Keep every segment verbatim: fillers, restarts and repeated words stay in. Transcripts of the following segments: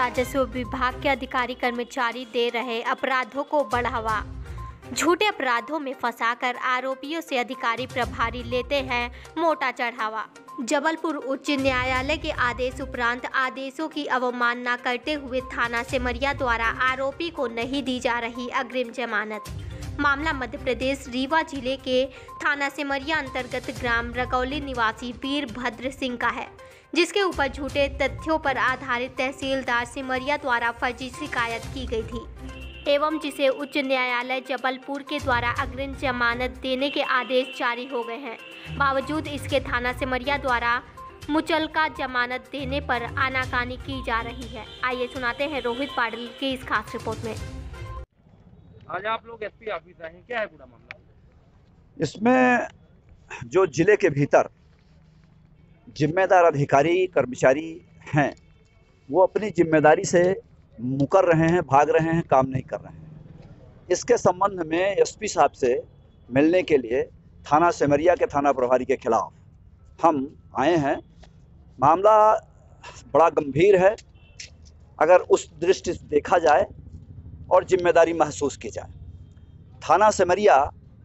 राजस्व विभाग के अधिकारी कर्मचारी दे रहे अपराधों को बढ़ावा। झूठे अपराधों में फंसाकर आरोपियों से अधिकारी प्रभारी लेते हैं मोटा चढ़ावा। जबलपुर उच्च न्यायालय के आदेश उपरांत आदेशों की अवमानना करते हुए थाना सेमरिया द्वारा आरोपी को नहीं दी जा रही अग्रिम जमानत। मामला मध्य प्रदेश रीवा जिले के थाना सेमरिया अंतर्गत ग्राम रगौली निवासी वीरभद्र सिंह का है, जिसके ऊपर झूठे तथ्यों पर आधारित तहसीलदार सेमरिया द्वारा फर्जी शिकायत की गई थी एवं जिसे उच्च न्यायालय जबलपुर के द्वारा अग्रिम जमानत देने के आदेश जारी हो गए हैं। बावजूद इसके थाना सेमरिया द्वारा मुचलका जमानत देने पर आनाकानी की जा रही है। आइए सुनाते हैं रोहित पाटिल की इस खास रिपोर्ट में। आज आप लोग एसपी ऑफिस आए हैं, क्या है पूरा मामला? इसमें जो जिले के भीतर जिम्मेदार अधिकारी कर्मचारी हैं वो अपनी जिम्मेदारी से मुकर रहे हैं, भाग रहे हैं, काम नहीं कर रहे हैं। इसके संबंध में एसपी साहब से मिलने के लिए थाना सेमरिया के थाना प्रभारी के खिलाफ हम आए हैं। मामला बड़ा गंभीर है अगर उस दृष्टि से देखा जाए और जिम्मेदारी महसूस की जाए। थाना सेमरिया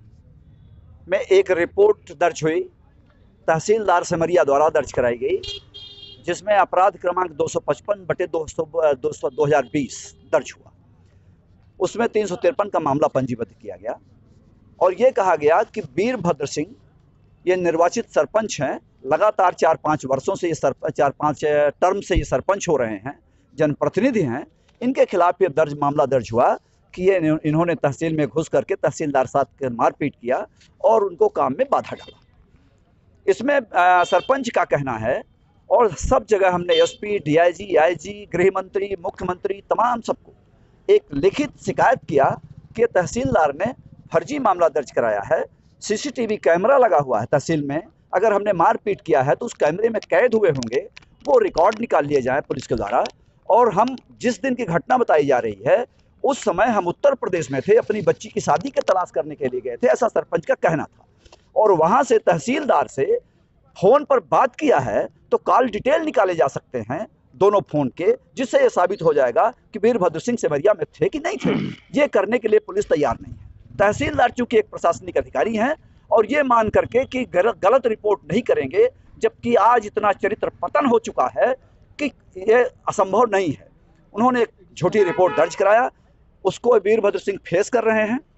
में एक रिपोर्ट दर्ज हुई, तहसीलदार सेमरिया द्वारा दर्ज कराई गई, जिसमें अपराध क्रमांक दो सौ पचपन बटे दो सौ दो हज़ार बीस दर्ज हुआ। उसमें तीन सौ तिरपन का मामला पंजीबद्ध किया गया और ये कहा गया कि वीरभद्र सिंह ये निर्वाचित सरपंच हैं, लगातार चार पाँच वर्षों से ये सरपंच चार पाँच टर्म से ये सरपंच हो रहे हैं, जनप्रतिनिधि हैं। इनके खिलाफ ये दर्ज मामला दर्ज हुआ कि ये इन्होंने तहसील में घुस करके तहसीलदार साथ के मारपीट किया और उनको काम में बाधा डाला। इसमें आ, सरपंच का कहना है और सब जगह हमने एसपी, डीआईजी, आईजी, गृह मंत्री, मुख्यमंत्री तमाम सबको एक लिखित शिकायत किया कि तहसीलदार ने फर्जी मामला दर्ज कराया है। सीसीटीवी कैमरा लगा हुआ है तहसील में, अगर हमने मारपीट किया है तो उस कैमरे में कैद हुए होंगे, वो रिकॉर्ड निकाल लिए जाए पुलिस के द्वारा। और हम जिस दिन की घटना बताई जा रही है उस समय हम उत्तर प्रदेश में थे, अपनी बच्ची की शादी की तलाश करने के लिए गए थे, ऐसा सरपंच का कहना था। और वहाँ से तहसीलदार से फ़ोन पर बात किया है तो कॉल डिटेल निकाले जा सकते हैं दोनों फ़ोन के, जिससे ये साबित हो जाएगा कि वीरभद्र सिंह सेमरिया में थे कि नहीं थे। ये करने के लिए पुलिस तैयार नहीं है। तहसीलदार चूँकि एक प्रशासनिक अधिकारी हैं और ये मान करके कि गलत गलत रिपोर्ट नहीं करेंगे, जबकि आज इतना चरित्र पतन हो चुका है कि ये असंभव नहीं है। उन्होंने एक झूठी रिपोर्ट दर्ज कराया, उसको वीरभद्र सिंह फेस कर रहे हैं।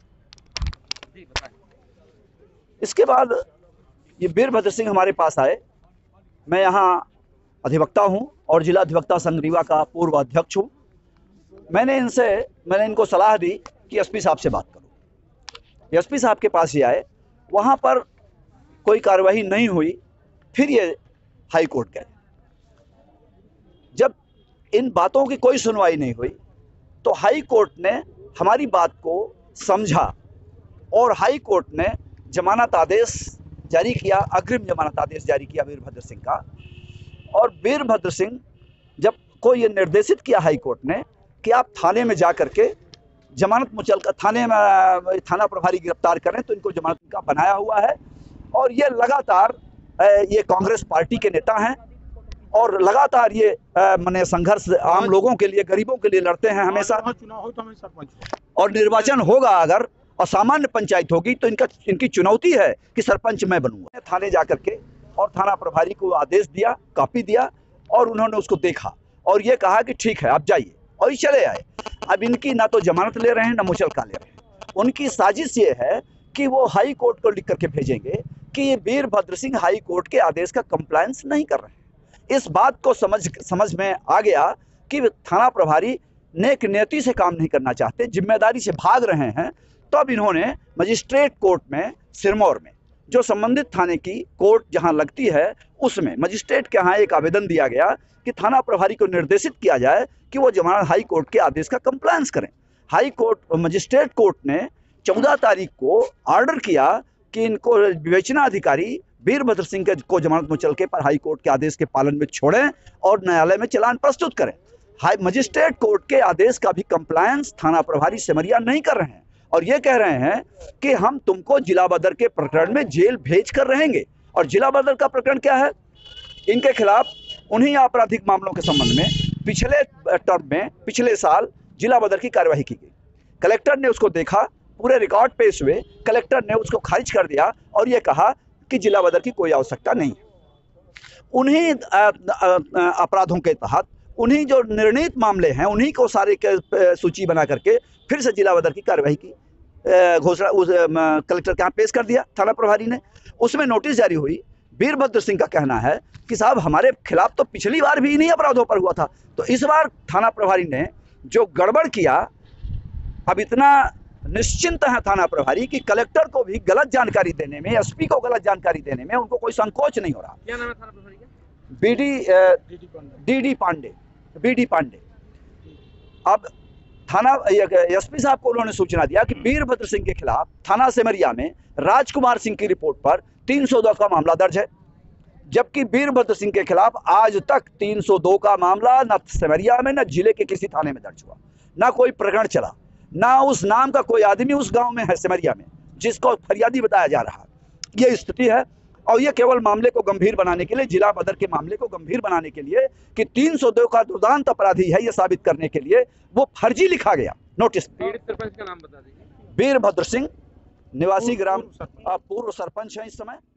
इसके बाद ये वीरभद्र सिंह हमारे पास आए। मैं यहाँ अधिवक्ता हूँ और जिला अधिवक्ता संघ रीवा का पूर्व अध्यक्ष हूँ। मैंने इनसे मैंने इनको सलाह दी कि एसपी साहब से बात करो। एसपी साहब के पास ही आए, वहाँ पर कोई कार्रवाई नहीं हुई। फिर ये हाई कोर्ट गए। जब इन बातों की कोई सुनवाई नहीं हुई तो हाई कोर्ट ने हमारी बात को समझा और हाई कोर्ट ने जमानत आदेश जारी किया, अग्रिम जमानत आदेश जारी किया वीरभद्र सिंह का। और वीरभद्र सिंह जब को ये निर्देशित किया हाई कोर्ट ने कि आप थाने में जा करके जमानत मुचल का थाने में थाना प्रभारी गिरफ्तार करें, तो इनको जमानत का बनाया हुआ है। और ये लगातार ये कांग्रेस पार्टी के नेता हैं और लगातार ये माने संघर्ष आम लोगों के लिए, गरीबों के लिए लड़ते हैं हमेशा। चुनाव हो तो हमें सरपंच और निर्वाचन होगा अगर और सामान्य पंचायत होगी तो इनका इनकी चुनौती है कि सरपंच मैं बनूंगा। थाने जा करके और थाना प्रभारी को आदेश दिया, कॉपी दिया और उन्होंने उसको देखा और ये कहा कि ठीक है आप जाइए, और ये चले आए। अब इनकी ना तो जमानत ले रहे हैं ना मुचलका ले रहे हैं। उनकी साजिश ये है कि वो हाई कोर्ट को लिख करके भेजेंगे कि वीरभद्र सिंह हाई कोर्ट के आदेश का कंप्लायंस नहीं कर रहे हैं। इस बात को समझ समझ में आ गया कि थाना प्रभारी नेक नियति से काम नहीं करना चाहते, जिम्मेदारी से भाग रहे हैं। तब तो इन्होंने मजिस्ट्रेट कोर्ट में सिरमौर में, जो संबंधित थाने की कोर्ट जहां लगती है, उसमें मजिस्ट्रेट के यहाँ एक आवेदन दिया गया कि थाना प्रभारी को निर्देशित किया जाए कि वो जमानत हाई कोर्ट के आदेश का कंप्लायंस करें। हाई कोर्ट मजिस्ट्रेट कोर्ट ने चौदह तारीख को ऑर्डर किया कि इनको विवेचना अधिकारी वीरभद्र सिंह के को जमानत मुचलके पर हाई कोर्ट के आदेश के पालन में छोड़ें और न्यायालय में चालान प्रस्तुत करें। हाई मजिस्ट्रेट कोर्ट के आदेश का भी कंप्लायंस थाना प्रभारी सेमरिया नहीं कर रहे हैं और ये कह रहे हैं कि हम तुमको जिला बदर के प्रकरण में जेल भेज कर रहेंगे। और जिला बदर का प्रकरण क्या है? इनके खिलाफ उन्हीं आपराधिक मामलों के संबंध में पिछले टर्म में पिछले साल जिला बदर की कार्यवाही की गई। कलेक्टर ने उसको देखा, पूरे रिकॉर्ड पेश हुए, कलेक्टर ने उसको खारिज कर दिया और ये कहा कि जिला बदर की कोई आवश्यकता नहीं। उन्हीं अपराधों के तहत उन्हीं जो निर्णीत मामले हैं उन्हीं को सारे के सूची बना करके फिर से जिला बदर की कार्यवाही की घोषणा उस कलेक्टर के यहाँ पेश कर दिया थाना प्रभारी ने। उसमें नोटिस जारी हुई। वीरभद्र सिंह का कहना है कि साहब हमारे खिलाफ तो पिछली बार भी इन्हीं अपराधों पर हुआ था, तो इस बार थाना प्रभारी ने जो गड़बड़ किया, अब इतना निश्चिंत है थाना प्रभारी कि कलेक्टर को भी गलत जानकारी देने में, एसपी को गलत जानकारी देने में उनको कोई संकोच नहीं हो रहा। क्या नाम है थाना प्रभारी का? BD D D Pandey BD Pandey. अब थाना एसपी साहब को उन्होंने सूचना दिया कि वीरभद्र सिंह के खिलाफ थाना सेमरिया में राजकुमार सिंह की रिपोर्ट पर तीन सौ दो का मामला दर्ज है, जबकि वीरभद्र सिंह के खिलाफ आज तक तीन सौ दो का मामला न सेमरिया में न जिले के किसी थाने में दर्ज हुआ, ना कोई प्रकरण चला, ना उस नाम का कोई आदमी उस गांव में है सेमरिया में जिसको फरियादी बताया जा रहा है। ये स्थिति है और ये केवल मामले को गंभीर बनाने के लिए, जिला बदर के मामले को गंभीर बनाने के लिए कि तीन सौ दो का दुर्दांत अपराधी है, ये साबित करने के लिए वो फर्जी लिखा गया नोटिस। पीड़ित सरपंच का नाम बता दीजिए। वीरभद्र सिंह, निवासी ग्राम, पूर्व सरपंच है इस समय।